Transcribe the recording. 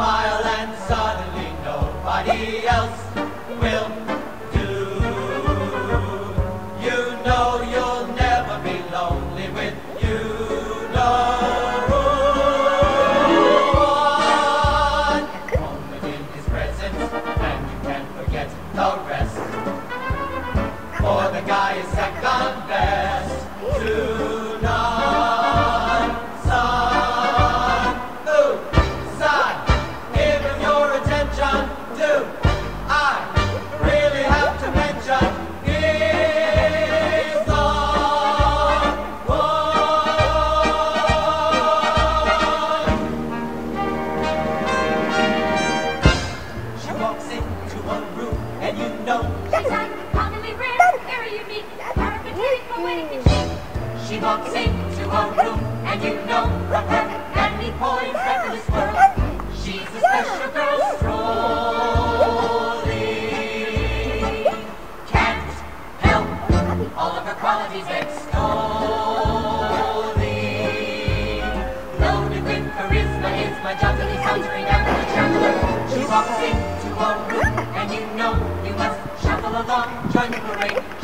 smile and suddenly nobody else will do. You know you'll never be lonely with you. No one moment in his presence, and you can't forget the rest. For the guy is second best to none. Son, who, son, give him your attention. Do I really have to mention he's the one? She walks into a room and you know She's uncommonly rare, very unique, perfect for winning and chic. she walks into a room and you know from her many points that this world she's a special girl strolling. Can't help all of her qualities extolling. Loaded with charisma is my jauntily sauntering amateur traveler. She walks into a room and you know you must shuffle along, join the parade.